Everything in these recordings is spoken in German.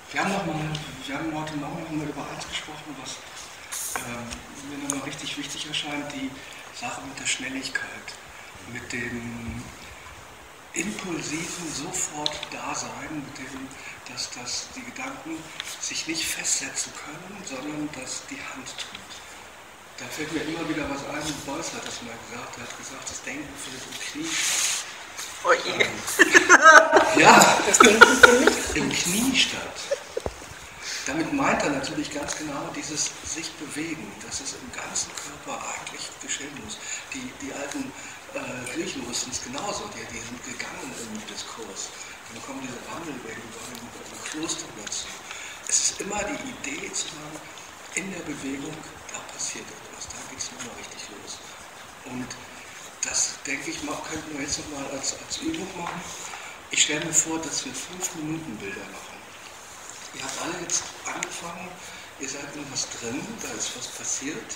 Wir haben heute Morgen noch mal über eins gesprochen, was mir nochmal richtig wichtig erscheint, die Sache mit der Schnelligkeit, mit dem impulsiven Sofort-Dasein, mit dem, dass die Gedanken sich nicht festsetzen können, sondern dass die Hand tut. Da fällt mir immer wieder was ein, Beuys hat das mal gesagt, er hat gesagt, das Denken findet im Knie statt. Oh je. Ja, das Denken findet im Knie statt. Damit meint er natürlich ganz genau dieses sich bewegen, dass es im ganzen Körper eigentlich geschehen muss. Die alten Griechen wussten es genauso, die sind gegangen im Diskurs. Dann kommen diese Wandelwege über Klosterplätze. Es ist immer die Idee zu sagen, in der Bewegung, da passiert etwas, da geht es nochmal richtig los. Und das, denke ich, könnten wir jetzt nochmal als Übung machen. Ich stelle mir vor, dass wir 5-Minuten-Bilder machen. Ihr habt alle jetzt angefangen, ihr seid in was drin, da ist was passiert.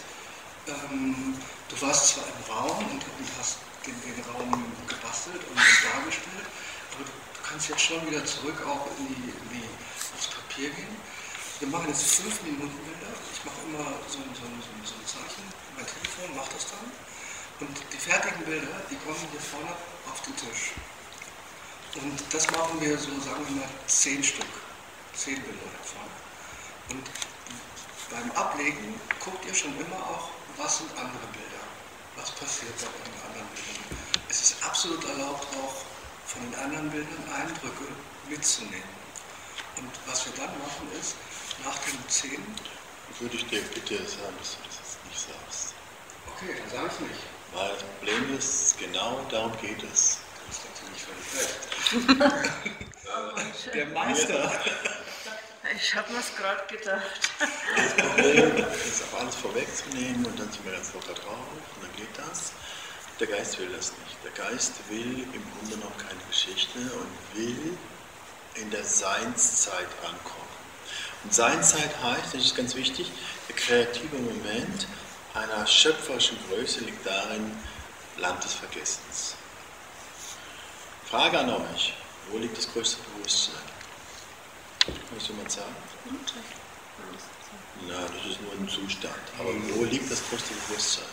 Du warst zwar im Raum und hast den Raum gebastelt und dargestellt, aber du kannst jetzt schon wieder zurück auch aufs Papier gehen. Wir machen jetzt 5-Minuten-Bilder. Ich mache immer so ein Zeichen, mein Telefon macht das dann. Und die fertigen Bilder, die kommen hier vorne auf den Tisch. Und das machen wir so, sagen wir mal, 10 Stück. 10 Bilder davon. Und beim Ablegen guckt ihr schon immer auch, was sind andere Bilder, was passiert da bei den anderen Bildern. Es ist absolut erlaubt, auch von den anderen Bildern Eindrücke mitzunehmen. Und was wir dann machen ist, nach den 10... Würde ich dir bitte sagen, dass du das jetzt nicht sagst. Okay, dann sage ich nicht. Weil das Problem ist, genau darum geht es. Das ist natürlich völlig recht. Der Meister. Ich habe mir's gerade gedacht. Das Problem ist auch alles vorwegzunehmen und dann sind wir ganz locker drauf und dann geht das. Der Geist will das nicht. Der Geist will im Grunde noch keine Geschichte und will in der Seinszeit ankommen. Und Seinszeit heißt, das ist ganz wichtig, der kreative Moment einer schöpferischen Größe liegt darin, Land des Vergessens. Frage an euch, wo liegt das größte Bewusstsein? Muss jemand sagen? Na, das ist nur ein Zustand. Aber wo liegt das größte Bewusstsein?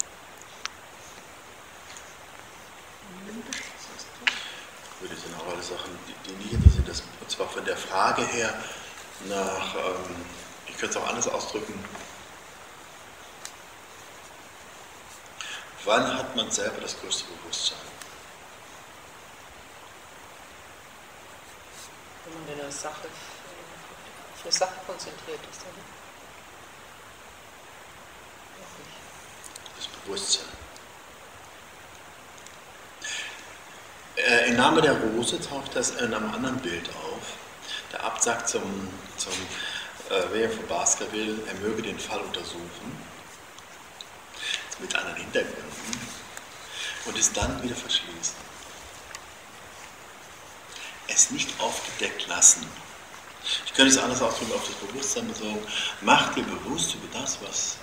Das sind auch alle Sachen, die nicht interessant sind. Und zwar von der Frage her nach, ich könnte es auch anders ausdrücken, wann hat man selber das größte Bewusstsein? Wenn man auf eine Sache konzentriert ist, oder? Das Bewusstsein. Im Namen der Rose taucht das in einem anderen Bild auf. Der Abt sagt zum William von Baskerville, er möge den Fall untersuchen, mit anderen Hintergründen, und es dann wieder verschließen. Es nicht aufgedeckt lassen. Ich könnte es anders ausdrücken, auf das Bewusstsein bezogen. Mach dir bewusst über das, was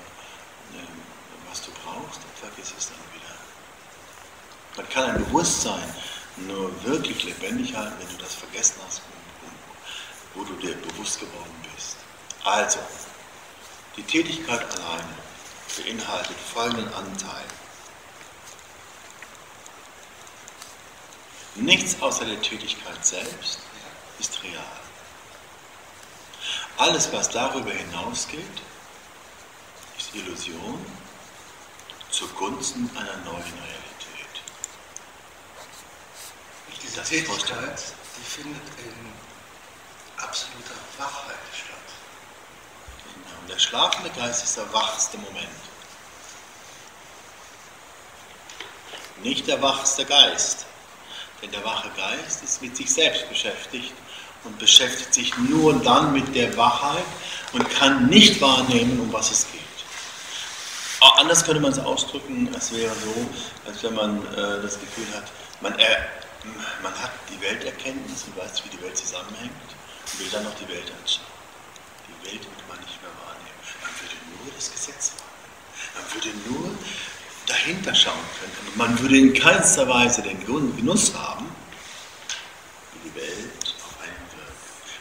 du brauchst, und vergiss es dann wieder. Man kann ein Bewusstsein nur wirklich lebendig halten, wenn du das vergessen hast, wo du dir bewusst geworden bist. Also, die Tätigkeit alleine beinhaltet folgenden Anteil. Nichts außer der Tätigkeit selbst ist real. Alles, was darüber hinausgeht, ist Illusion zugunsten einer neuen Realität. Diese Tätigkeit, die findet in absoluter Wachheit statt. Genau. Der schlafende Geist ist der wachste Moment. Nicht der wachste Geist. Denn der wache Geist ist mit sich selbst beschäftigt und beschäftigt sich nur dann mit der Wachheit und kann nicht wahrnehmen, um was es geht. Auch anders könnte man es ausdrücken, es wäre so, als wenn man das Gefühl hat, man hat die Welterkenntnis und weiß, wie die Welt zusammenhängt und will dann noch die Welt anschauen. Die Welt würde man nicht mehr wahrnehmen. Man würde nur das Gesetz wahrnehmen. Man würde nur dahinter schauen können. Und man würde in keinster Weise den Genuss haben, wie die Welt auf einen wirkt.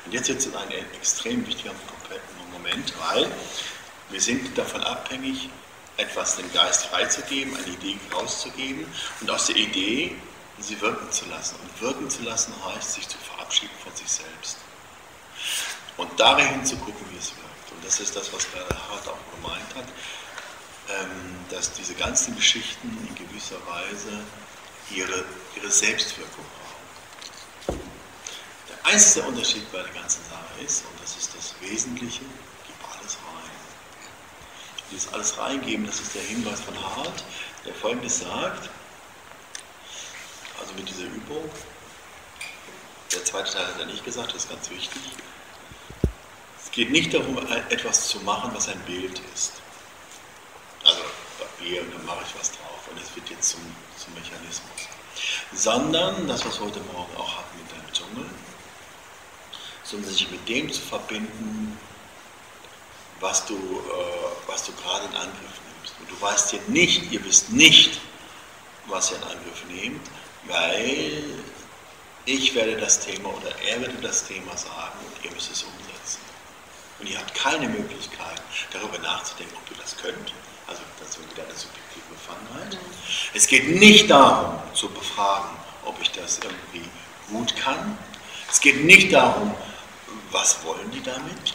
Und jetzt wird es ein extrem wichtiger Moment, weil wir sind davon abhängig, etwas dem Geist freizugeben, eine Idee rauszugeben und aus der Idee sie wirken zu lassen. Und wirken zu lassen heißt, sich zu verabschieden von sich selbst. Und darin zu gucken, wie es wirkt. Und das ist das, was Bernhard Hart auch gemeint hat, dass diese ganzen Geschichten in gewisser Weise ihre Selbstwirkung haben. Der einzige Unterschied bei der ganzen Sache ist, und das ist das Wesentliche, gib alles rein. Dieses alles reingeben, das ist der Hinweis von Hart, der Folgendes sagt, also mit dieser Übung, der zweite Teil hat er nicht gesagt, das ist ganz wichtig, es geht nicht darum, etwas zu machen, was ein Bild ist. Also Papier und dann mache ich was drauf und es wird jetzt zum Mechanismus. Sondern, das was wir heute Morgen auch hatten mit dem Dschungel, sondern sich mit dem zu verbinden, was du gerade in Angriff nimmst. Und du weißt ja nicht, ihr wisst nicht, was ihr in Angriff nehmt, weil ich werde das Thema oder er würde das Thema sagen und ihr müsst es umsetzen. Und ihr habt keine Möglichkeit, darüber nachzudenken, ob ihr das könnt. Also das ist wieder eine subjektive Befangenheit. Es geht nicht darum, zu befragen, ob ich das irgendwie gut kann. Es geht nicht darum, was wollen die damit.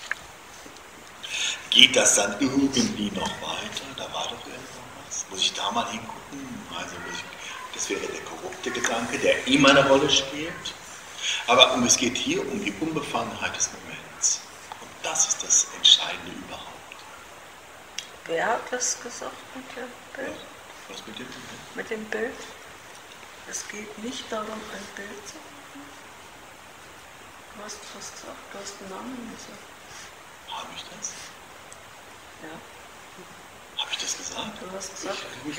Geht das dann irgendwie noch weiter? Da war doch irgendwas. Muss ich da mal hingucken? Also das wäre der korrupte Gedanke, der immer eine Rolle spielt. Aber es geht hier um die Unbefangenheit des Moments. Und das ist das Entscheidende überhaupt. Wer hat das gesagt mit dem Bild? Was mit dem Bild? Mit dem Bild? Es geht nicht darum, ein Bild zu machen. Du hast was gesagt, du hast einen Namen gesagt. Habe ich das? Ja. Habe ich das gesagt? Du hast gesagt,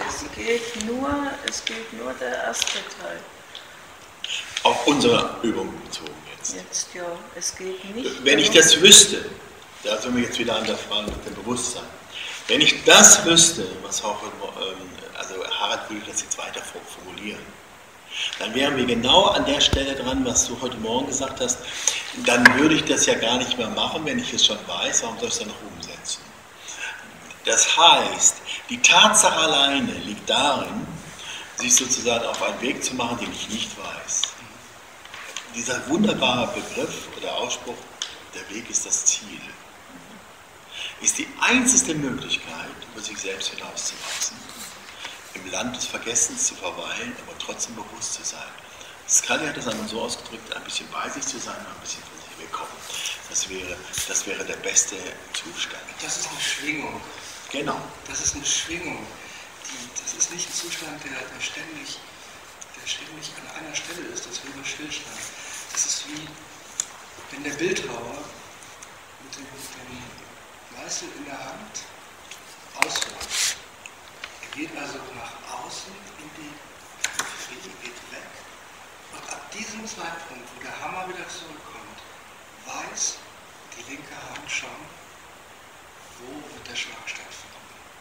es geht nur der erste Teil. Auf unsere Übung bezogen jetzt. Jetzt ja, es geht nicht. Wenn ich das wüsste, da sind wir jetzt wieder an der Frage nach dem Bewusstsein. Wenn ich das wüsste, was auch, also Harald würde das jetzt weiter formulieren, dann wären wir genau an der Stelle dran, was du heute Morgen gesagt hast, dann würde ich das ja gar nicht mehr machen, wenn ich es schon weiß, warum soll ich es dann noch umsetzen? Das heißt, die Tatsache alleine liegt darin, sich sozusagen auf einen Weg zu machen, den ich nicht weiß. Dieser wunderbare Begriff oder Ausspruch, der Weg ist das Ziel, ist die einzige Möglichkeit, über sich selbst hinauszuwachsen, im Land des Vergessens zu verweilen, aber trotzdem bewusst zu sein. Scully hat das einmal so ausgedrückt, ein bisschen bei sich zu sein, ein bisschen von sich wegkommen. Das wäre der beste Zustand. Das ist eine Schwingung. Genau. Das ist eine Schwingung. Das ist nicht ein Zustand, der ständig an einer Stelle ist. Das wäre Stillstand. Das ist wie, wenn der Bildhauer mit dem Meißel in der Hand ausholt. Er geht also nach außen in die Peripherie, geht weg. Und ab diesem Zeitpunkt, wo der Hammer wieder zurückkommt, weiß die linke Hand schon, wo wird der Schlag stattfinden.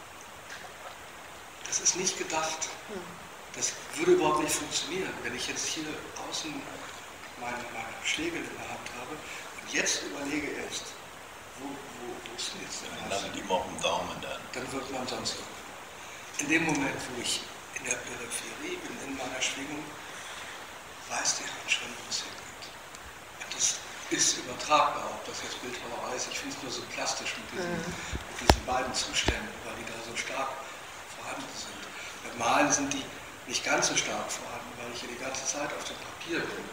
Das ist nicht gedacht. Das würde überhaupt nicht funktionieren, wenn ich jetzt hier außen meine Schläge in der Hand habe und jetzt überlege erst, wo ist denn jetzt der Dann landet immer auf dem Daumen dann. Dann wird man sonst irgendwo. In dem Moment, wo ich in der Peripherie bin, in meiner Schwingung, weiß die Hand schon, wo es hingeht. Und das ist übertragbar, ob das jetzt Bildhauerei ist. Ich finde es nur so plastisch mit diesen beiden Zuständen, weil die da so stark vorhanden sind. Beim Malen sind die nicht ganz so stark vorhanden, weil ich ja die ganze Zeit auf dem Papier bin.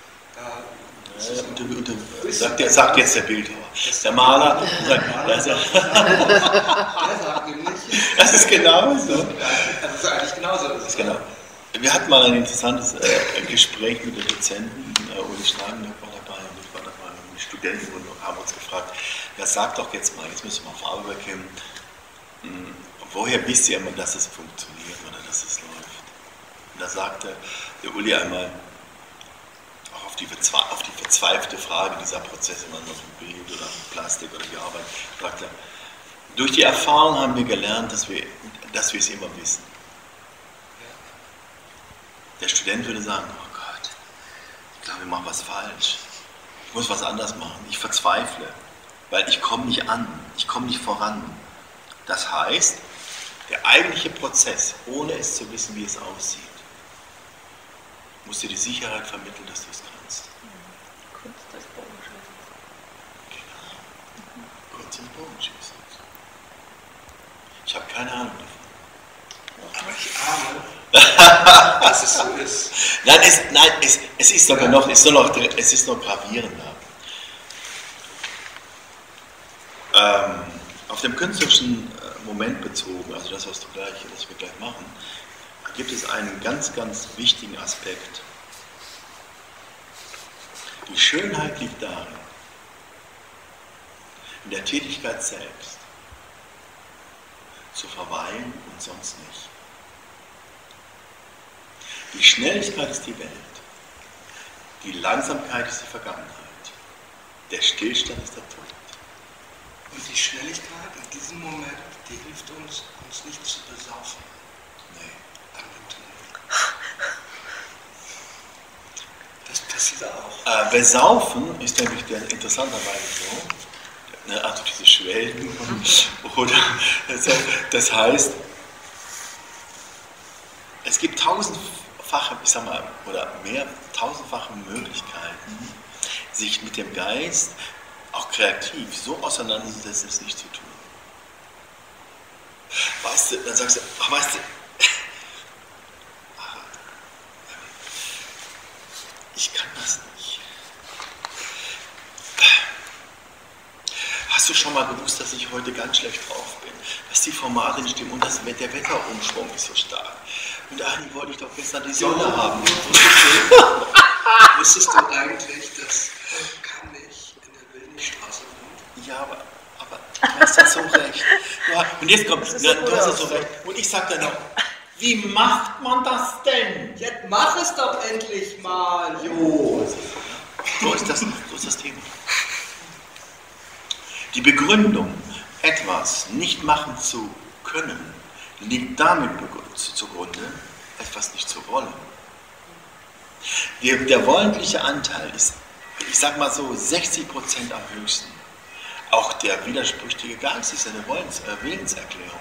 Sagt jetzt der Bildhauer. Der Maler sagt nämlich. Das ist genau so. Das ist eigentlich genauso. Das ist genau. Wir hatten mal ein interessantes Gespräch mit der Dozentin, Uli Schneider war dabei und ich war dabei und die Studenten und haben uns gefragt, ja sag doch jetzt mal, jetzt müssen wir auf Farbe bekämen, woher wisst ihr immer, dass es funktioniert oder dass es läuft? Und da sagte der Uli einmal, auch auf die verzweifelte Frage dieser Prozesse, man auf dem Bild oder auf Plastik oder wie Arbeit, sagte er, durch die Erfahrung haben wir gelernt, dass wir es immer wissen. Der Student würde sagen, oh Gott, ich glaube, wir machen was falsch. Ich muss was anderes machen. Ich verzweifle, weil ich komme nicht an, ich komme nicht voran. Das heißt, der eigentliche Prozess, ohne es zu wissen, wie es aussieht, muss dir die Sicherheit vermitteln, dass du es kannst. Kunst des Bogenschießens. Genau. Kunst des Bogenschießens. Ich habe keine Ahnung davon. Aber ich ahne, dass es so ist. Es ist sogar noch, es ist noch gravierender. Auf dem künstlerischen Moment bezogen, also das, was wir gleich machen, gibt es einen ganz, ganz wichtigen Aspekt. Die Schönheit liegt darin, in der Tätigkeit selbst zu verweilen und sonst nicht. Die Schnelligkeit ist die Welt, die Langsamkeit ist die Vergangenheit, der Stillstand ist der Tod. Und die Schnelligkeit in diesem Moment, die hilft uns nicht zu besaufen. Nee, am Beton. Das passiert auch. Besaufen ist nämlich interessanterweise so, also diese Schwelgen, oder das heißt, es gibt tausendfache, ich sag mal, oder tausendfache Möglichkeiten, sich mit dem Geist auch kreativ so auseinanderzusetzen, es nicht zu tun. Weißt du, dann sagst du, ach, weißt du, ich kann das nicht. Hast du schon mal gewusst, dass ich heute ganz schlecht drauf bin? Dass die Formate nicht stimmen und der Wetterumschwung ist so stark. Und eigentlich wollte ich doch gestern die Sonne haben. Wusstest du eigentlich, dass Kannig in der Wildnisstraße wohnt? Ja, aber du hast ja so recht. Ja, und jetzt kommt, du hast ja so recht. Und ich sag dann noch, wie macht man das denn? Jetzt mach es doch endlich mal, Jo. So ist das Thema. Die Begründung, etwas nicht machen zu können, liegt damit zugrunde, etwas nicht zu wollen. Der wollentliche Anteil ist, ich sag mal so, 60% am höchsten. Auch der widersprüchliche Geist ist eine Willenserklärung.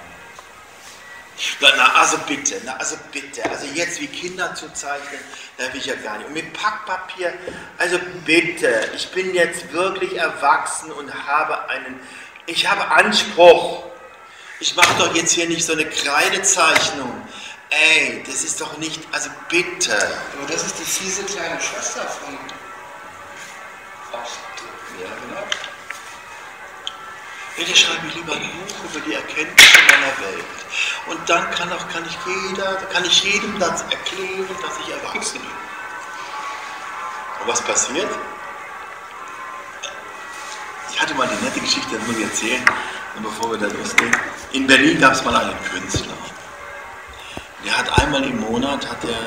Also bitte, also jetzt wie Kinder zu zeichnen, da will ich ja gar nicht. Und mit Packpapier, also bitte, ich bin jetzt wirklich erwachsen und ich habe Anspruch. Ich mache doch jetzt hier nicht so eine Kreidezeichnung. Ey, das ist doch nicht, also bitte. Aber das ist die fiese kleine Schwester von Faust. Ja, genau. Bitte schreibe ich lieber ein Buch über die Erkenntnisse meiner Welt. Und dann kann ich jedem das erklären, dass ich erwachsen bin. Und was passiert? Ich hatte mal die nette Geschichte, das muss ich erzählen, bevor wir da loslegen. In Berlin gab es mal einen Künstler. Der hat einmal im Monat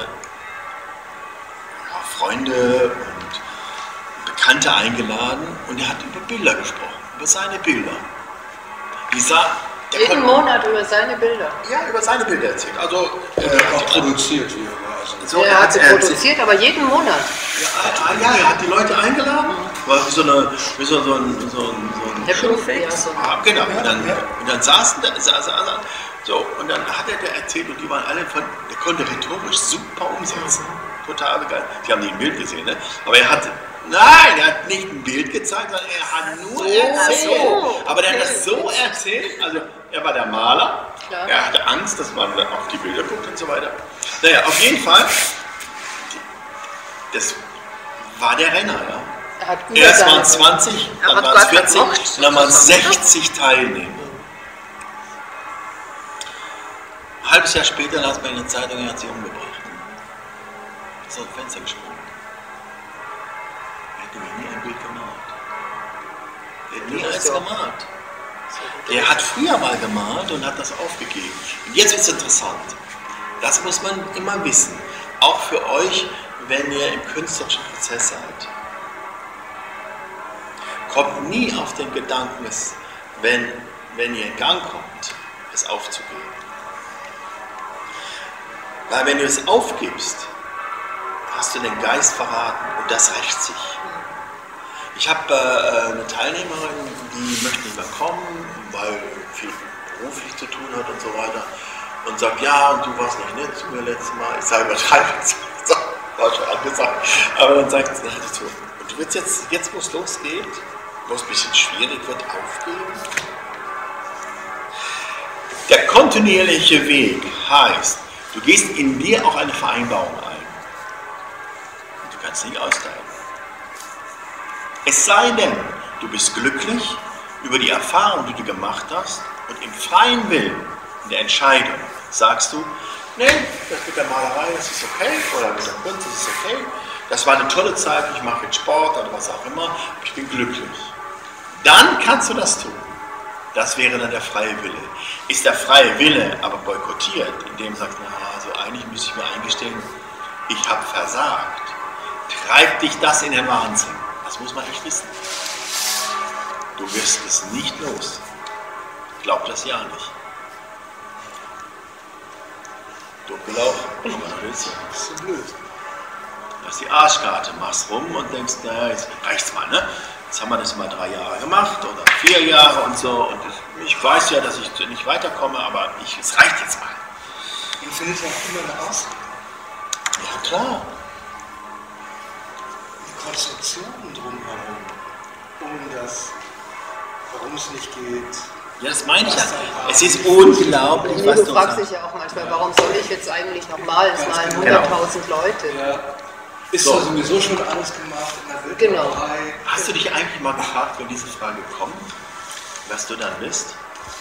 Freunde und Bekannte eingeladen und er hat über Bilder gesprochen, über seine Bilder. Jeden Monat über seine Bilder? Ja, über seine Bilder erzählt. Also, auch produziert hier. So, er hat sie produziert, aber jeden Monat? Ja, er hat die Leute eingeladen. War wie so ein genau. Und dann saßen da, so, und dann hat er da erzählt und die waren alle der konnte rhetorisch super umsetzen. Total begeistert. Die haben nicht ein Bild gesehen, ne? Aber er hat nicht ein Bild gezeigt, sondern er hat nur erzählt. So. Aber der hat das so erzählt, also er war der Maler, klar. Er hatte Angst, dass man auf die Bilder guckt und so weiter. Naja, auf jeden Fall, das war der Renner, ja. Erst waren es 20, dann waren es 40 und dann waren es 60 Teilnehmer. Ein halbes Jahr später las man in der Zeitung, er hat sie umgebracht. Ist aus dem Fenster gesprungen. Er hat nämlich nie ein Bild gemalt. Er hat nie eins gemalt. Er hat früher mal gemalt und hat das aufgegeben. Und jetzt wird es interessant. Das muss man immer wissen. Auch für euch, wenn ihr im künstlerischen Prozess seid. Kommt nie auf den Gedanken, wenn ihr in Gang kommt, es aufzugeben. Weil wenn du es aufgibst, hast du den Geist verraten und das rächt sich. Ich habe eine Teilnehmerin, die möchte nicht mehr kommen, weil viel beruflich zu tun hat und so weiter. Und sagt, ja, und du warst noch nett zu mir letztes Mal. Ich sage, übertreibe jetzt. War schon angesagt. Aber dann sagt sie, und du willst jetzt wo es losgeht, wo es ein bisschen schwierig wird, aufgeben? Der kontinuierliche Weg heißt, du gehst in dir auch eine Vereinbarung ein. Und du kannst nicht austeilen. Es sei denn, du bist glücklich über die Erfahrung, die du gemacht hast, und im freien Willen, in der Entscheidung, sagst du, nee, das mit der Malerei, das ist okay, oder mit der Kunst, das ist okay, das war eine tolle Zeit, ich mache jetzt Sport oder was auch immer, ich bin glücklich. Dann kannst du das tun. Das wäre dann der freie Wille. Ist der freie Wille aber boykottiert, indem du sagst, na, also eigentlich müsste ich mir eingestehen, ich habe versagt, treibt dich das in den Wahnsinn. Das muss man echt wissen. Du wirst es nicht los. Glaub das ja nicht. Durchgelaufen, aber dann willst du. Das ist so blöd. Das ist die Arschkarte, machst rum und denkst, naja, jetzt reicht's mal, ne? Jetzt haben wir das mal 3 Jahre gemacht oder 4 Jahre und so. Und ich weiß ja, dass ich nicht weiterkomme, aber es reicht jetzt mal. Man findet ja auch immer eine Ausrede. Ja, klar. Die Konstruktionen drumherum, warum es nicht geht. Ja, das meine ich ja. Es ist unglaublich, Nee, was du du fragst sagst. dich ja auch manchmal, warum soll ich jetzt eigentlich nochmal? Es malen 100.000 Leute. Ja. Ist So. ja sowieso schon alles gemacht in der Genau. Bildnerei. Hast du dich eigentlich mal gefragt, wenn diese Frage kommt, was du dann bist?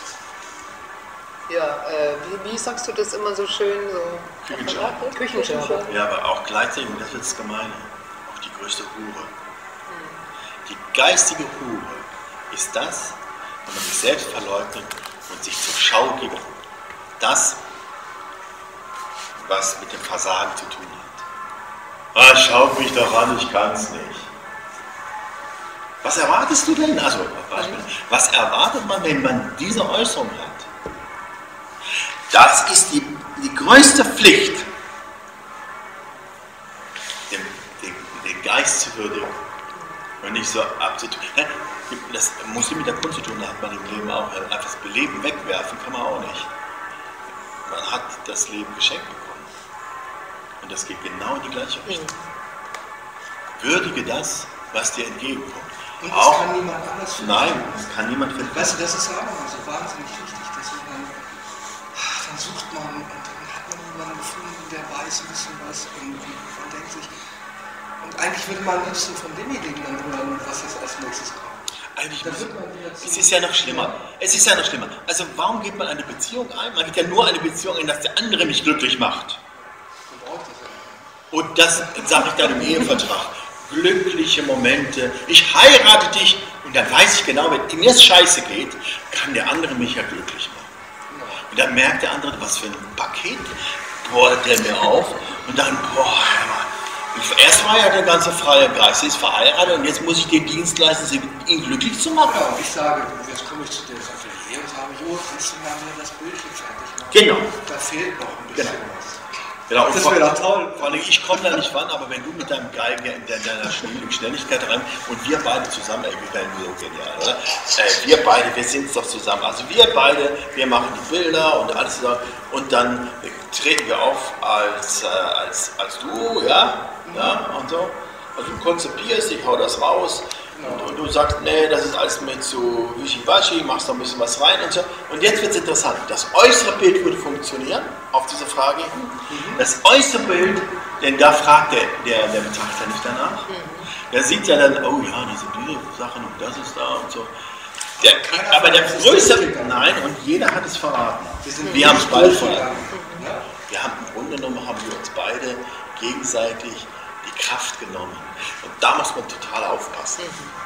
Ja, wie sagst du das immer so schön? So Küchenschere. Küchenschere. Ja, aber auch gleichzeitig, und das wird das Gemeine, auch die größte Hure. Die geistige Hure ist das, wenn man sich selbst verleugnet und sich zur Schau gibt. Das, was mit dem Versagen zu tun hat. Ah, schaut mich doch an, ich kann's nicht. Was erwartest du denn? Also, was erwartet man, wenn man diese Äußerung hat? Das ist die größte Pflicht, den Geist zu würdigen und nicht so abzutun. Das muss nicht mit der Kunst zu tun, da hat man im Leben auch einfach das Leben wegwerfen, kann man auch nicht. Man hat das Leben geschenkt bekommen. Und das geht genau in die gleiche Richtung. Würdige das, was dir entgegenkommt. Und das kann niemand anders finden. Nein, das kann niemand finden. Weißt du, das ist ja auch immer so wahnsinnig wichtig, dass dann sucht man und dann hat man jemanden gefunden, der weiß ein bisschen was und man denkt sich, und eigentlich würde man am liebsten von demjenigen dann hören, was jetzt als nächstes kommt. Eigentlich Da wird man wieder zu- es ist ja noch schlimmer. Es ist ja noch schlimmer. Also warum geht man eine Beziehung ein? Man geht ja nur eine Beziehung ein, dass der andere mich glücklich macht. Man braucht das ja. Und das sage ich dann im Ehevertrag. Glückliche Momente. Ich heirate dich und dann weiß ich genau, wenn mir es scheiße geht, kann der andere mich ja glücklich machen. Und dann merkt der andere, was für ein Paket bohrt der mir auf. Und dann, boah, erst war ja der ganze freie Geist, sie ist verheiratet und jetzt muss ich den Dienst leisten, ihn glücklich zu machen. Ja, und ich sage, jetzt komme ich zu der Atelier und sage, jo, kannst du mal mir das Bildchen fertig machen? Genau. Da fehlt noch ein bisschen Genau. was. Genau, Das wäre doch toll. Vor allem, ich komme da nicht ran, aber wenn du mit deinem Geigen in deiner Schnelligkeit rein und wir beide zusammen, wir werden so genial, oder? Wir beide, wir sind doch zusammen. Also wir beide, wir machen die Bilder und alles zusammen und dann treten wir auf als du, ja, und so. Also du konzipierst, ich hau das raus. Und du sagst, nee, das ist alles mir zu wischiwaschi, machst noch ein bisschen was rein und so. Und jetzt wird es interessant. Das äußere Bild würde funktionieren, auf diese Frage hin. Das äußere Bild, denn da fragt der Betrachter nicht danach. Der sieht ja dann, oh ja, das sind diese Sachen und das ist da und so. Aber der größere, nein, und jeder hat es verraten. Wir haben es beide verraten. Wir haben im Grunde genommen, haben wir uns beide gegenseitig die Kraft genommen. Und da muss man total aufpassen.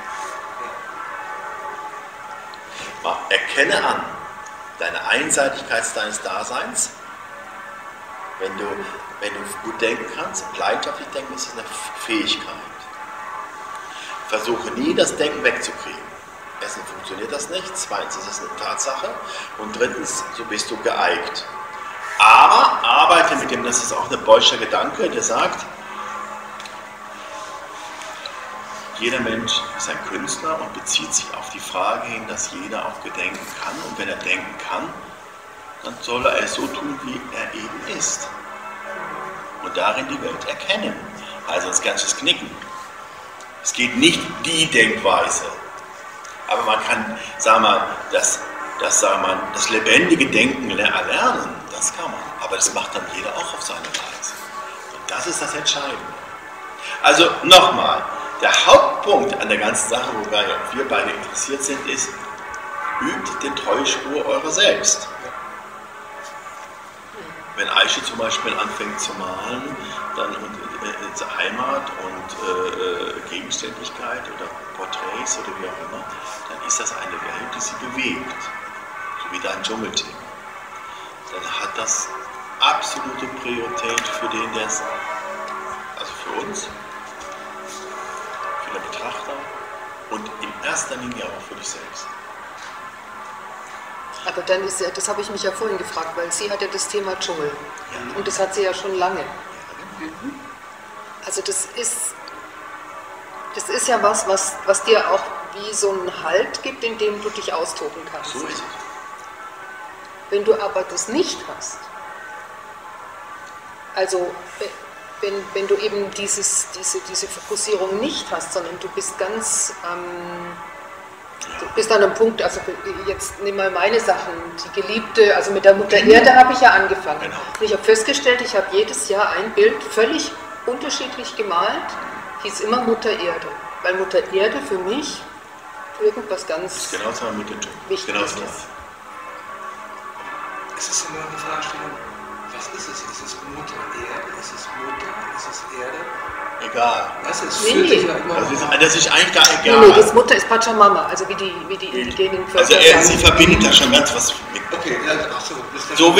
Erkenne an deine Einseitigkeit deines Daseins. Wenn du gut denken kannst, leidenschaftlich denken, ist es eine Fähigkeit. Versuche nie, das Denken wegzukriegen. Erstens funktioniert das nicht, zweitens ist es eine Tatsache und drittens, so bist du geeigt. Aber arbeite mit dem, das ist auch ein Boy'scher Gedanke, der sagt, jeder Mensch ist ein Künstler und bezieht sich auf die Frage hin, dass jeder auch gedenken kann. Und wenn er denken kann, dann soll er es so tun, wie er eben ist. Und darin die Welt erkennen. Also das ganze Knicken. Es geht nicht die Denkweise. Aber man kann, sagen wir mal, das lebendige Denken erlernen, das kann man. Aber das macht dann jeder auch auf seine Weise. Und das ist das Entscheidende. Also nochmal, der Hauptpunkt an der ganzen Sache, wobei wir beide interessiert sind, ist, übt den Treuespur eurer selbst. Wenn Aische zum Beispiel anfängt zu malen, dann Heimat und Gegenständlichkeit oder Porträts oder wie auch immer, dann ist das eine Welt, die sie bewegt. So wie dein Dschungelthema. Dann hat das absolute Priorität für den, der es, also für uns, für den Betrachter und in erster Linie auch für dich selbst. Aber dann ist ja, das habe ich mich ja vorhin gefragt, weil sie hat ja das Thema Dschungel. Ja. Und das hat sie ja schon lange. Also das ist ja was dir auch wie so einen Halt gibt, in dem du dich austoben kannst. So ist es. Wenn du aber das nicht hast, also wenn du eben diese Fokussierung nicht hast, sondern du bist ganz, du bist an einem Punkt, also jetzt nimm mal meine Sachen, die Geliebte, also mit der Mutter Erde habe ich ja angefangen. Genau. Und ich habe festgestellt, ich habe jedes Jahr ein Bild völlig unterschiedlich gemalt, hieß immer Mutter Erde, weil Mutter Erde für mich irgendwas ganz Genauso mit dem Wichtiges ist. Es ist immer eine Fragestellung, was ist es? Ist es Mutter Erde? Ist es Mutter? Ist es Erde? Egal. Was ist? Nee, Fühlt nee. sich ja immer Das ist eigentlich gar egal. Nee, das Mutter ist Pachamama, also wie die indigenen Völker Also sagen. sie verbindet da schon ganz was mit. okay, ja, ach so. So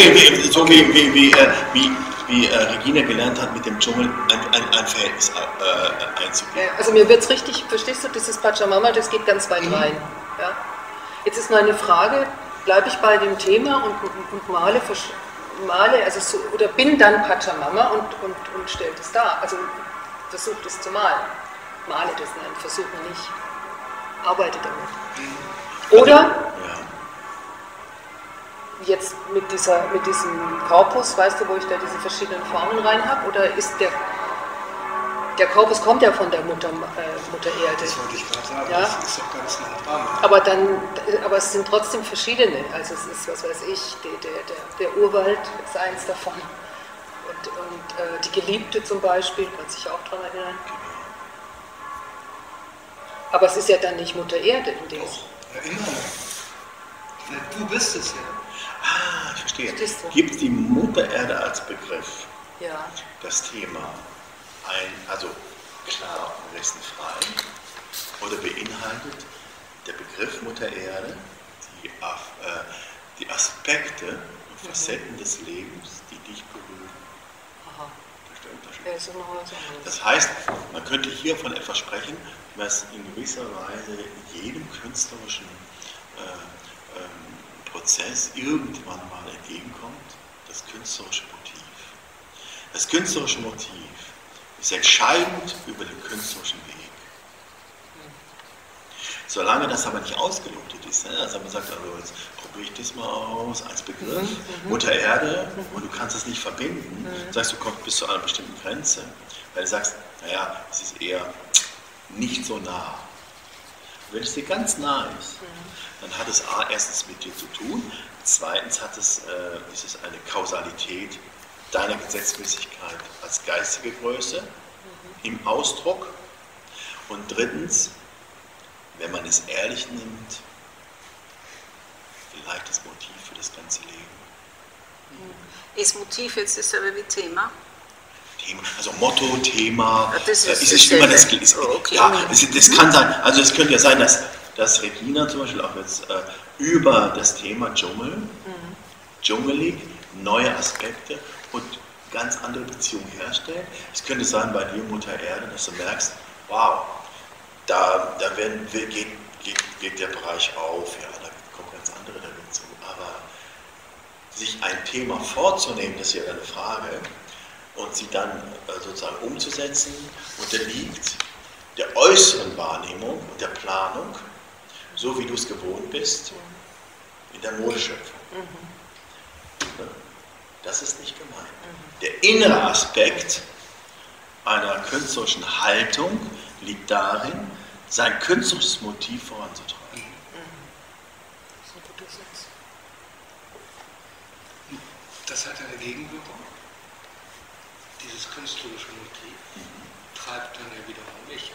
wie Regina gelernt hat, mit dem Dschungel ein Verhältnis einzugehen. Also mir wird es richtig, verstehst du, dieses Pachamama, das geht ganz weit rein. Ja? Jetzt ist meine Frage, bleibe ich bei dem Thema und male also so, oder bin dann Pachamama und stelle das dar, also versuche das zu malen. Male das, nein, versuche nicht. Arbeite damit. Oder Ja. jetzt mit diesem Korpus, weißt du, wo ich da diese verschiedenen Formen rein habe, oder ist der Korpus kommt ja von der Mutter Erde. Das wollte ich gerade sagen, Ja? das ist doch ganz nah dran. Aber es sind trotzdem verschiedene, also es ist, was weiß ich, der Urwald ist eins davon und die Geliebte zum Beispiel, kann sich auch daran erinnern. Aber es ist ja dann nicht Mutter Erde in dem Sinne. Ja, immer. Du bist es ja. Ah, ich verstehe. Verstehst du? Gibt die Mutter Erde als Begriff Ja. das Thema also klar und restenfrei oder beinhaltet der Begriff Mutter Erde die Aspekte und Facetten des Lebens, die dich berühren? Aha. Das ist der Unterschied. Ja, ist noch was anderes. Das heißt, man könnte hier von etwas sprechen, was in gewisser Weise jedem künstlerischen Prozess irgendwann mal entgegenkommt, das künstlerische Motiv. Das künstlerische Motiv ist entscheidend über den künstlerischen Weg. Solange das aber nicht ausgelotet ist, also man sagt, also jetzt probiere ich das mal aus als Begriff, Mutter Erde, und du kannst das nicht verbinden, sagst du, kommst bis zu einer bestimmten Grenze, weil du sagst, naja, es ist eher nicht so nah. Wenn es dir ganz nah ist, dann hat es erstens mit dir zu tun, zweitens ist es eine Kausalität deiner Gesetzmäßigkeit als geistige Größe im Ausdruck, und drittens, wenn man es ehrlich nimmt, vielleicht das Motiv für das ganze Leben. Ist Motiv jetzt dasselbe wie Thema? Also Motto, Thema, Ja, das ist es immer das okay. Ja, das kann sein, also es könnte ja sein, dass Regina zum Beispiel auch jetzt über das Thema dschungelig, neue Aspekte und ganz andere Beziehungen herstellt. Es könnte sein bei dir, Mutter Erde, dass du merkst, wow, da geht der Bereich auf, ja, da kommen ganz andere dazu. Aber sich ein Thema vorzunehmen, das ist ja eine Frage, und sie dann sozusagen umzusetzen, unterliegt der äußeren Wahrnehmung und der Planung, so wie du es gewohnt bist, in der Modeschöpfung. Das ist nicht gemeint. Der innere Aspekt einer künstlerischen Haltung liegt darin, sein künstlerisches Motiv voranzutreiben. Das hat eine Gegenwirkung. Dieses künstlerische Motiv treibt dann ja wiederum mich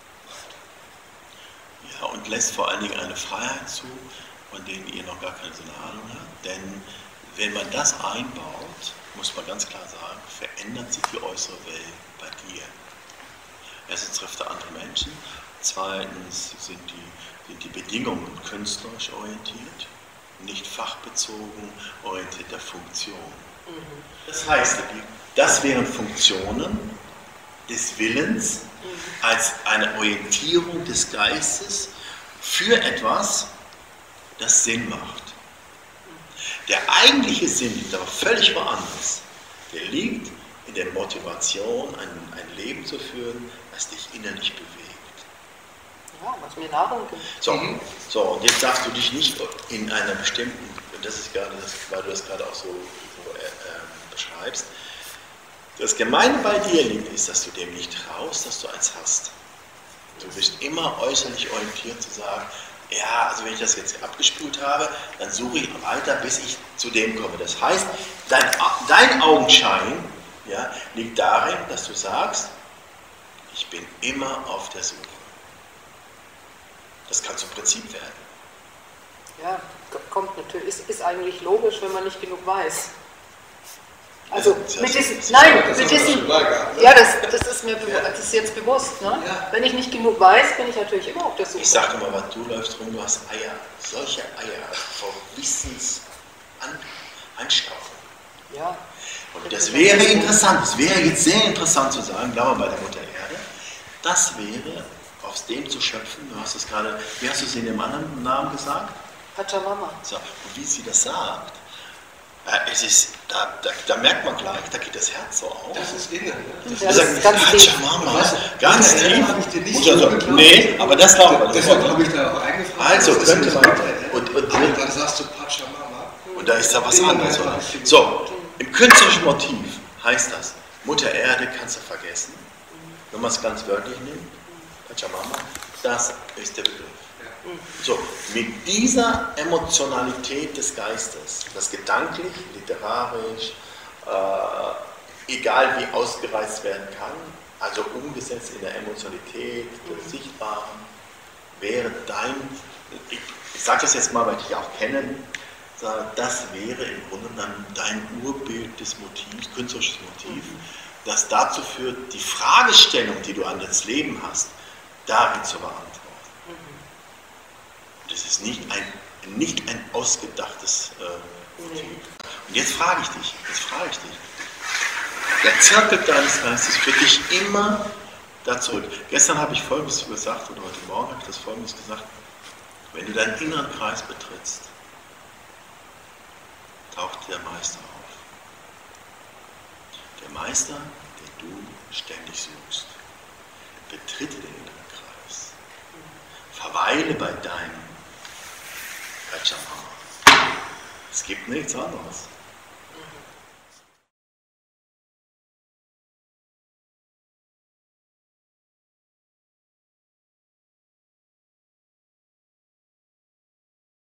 weiter. Ja, und lässt vor allen Dingen eine Freiheit zu, von denen ihr noch gar keine so eine Ahnung habt. Denn wenn man das einbaut, muss man ganz klar sagen, verändert sich die äußere Welt bei dir. Erstens trifft er andere Menschen, zweitens sind die Bedingungen künstlerisch orientiert, nicht fachbezogen, orientiert der Funktion. Das heißt, das wären Funktionen des Willens als eine Orientierung des Geistes für etwas, das Sinn macht. Der eigentliche Sinn liegt aber völlig woanders. Der liegt in der Motivation, ein Leben zu führen, das dich innerlich bewegt. Ja, was mir Nahrung gibt. So, und jetzt darfst du dich nicht in einer bestimmten, und das ist gerade das, weil du das gerade auch so beschreibst, das Gemeine bei dir liegt, ist, dass du dem nicht traust, dass du eins hast. Du bist immer äußerlich orientiert zu sagen, ja, also wenn ich das jetzt abgespült habe, dann suche ich weiter, bis ich zu dem komme. Das heißt, dein Augenschein liegt darin, dass du sagst, ich bin immer auf der Suche. Das kann zum Prinzip werden. Ja, kommt natürlich, ist eigentlich logisch, wenn man nicht genug weiß. Also mit diesem, ja, das ist mir das ist jetzt bewusst. Ne? Ja. Wenn ich nicht genug weiß, bin ich natürlich immer auf der Suche. Ich sage immer, was du läufst rum, du hast Eier, solche Eier vor Wissensanstauung. Ja. Und das wäre interessant, es wäre jetzt sehr interessant zu sagen, bleiben wir bei der Mutter Erde, das wäre aus dem zu schöpfen, du hast es gerade, wie hast du es in dem anderen Namen gesagt? Pachamama. So, und wie sie das sagt, es ist, da merkt man gleich, da geht das Herz so auf. Das ist innen. Ja, das ist ganz tief. Ganz tief. Habe ich dir nicht So, nee, aber das glaubt man. Deshalb habe ich da auch eingefragt. Also könnte man. Und dann sagst du Pachamama. Und da ist da was anderes. Oder? So, im künstlerischen Motiv heißt das, Mutter Erde kannst du vergessen. Wenn man es ganz wörtlich nimmt, Pachamama, das ist der Begriff. So, mit dieser Emotionalität des Geistes, das gedanklich, literarisch, egal wie ausgereizt werden kann, also umgesetzt in der Emotionalität des Sichtbaren, wäre ich sage das jetzt mal, weil ich dich auch kenne, das wäre im Grunde dann dein Urbild des Motivs, künstlerisches Motiv, das dazu führt, die Fragestellung, die du an das Leben hast, darin zu beantworten. Das ist nicht ein ausgedachtes Motiv. Und jetzt frage ich dich, der Zirkel deines Geistes führt dich immer da zurück. Gestern habe ich Folgendes gesagt, oder heute Morgen habe ich das Folgendes gesagt, wenn du deinen inneren Kreis betrittst, taucht der Meister auf. Der Meister, den du ständig suchst, betritte den inneren Kreis. Verweile bei deinem Pachamama. Es gibt nichts anderes.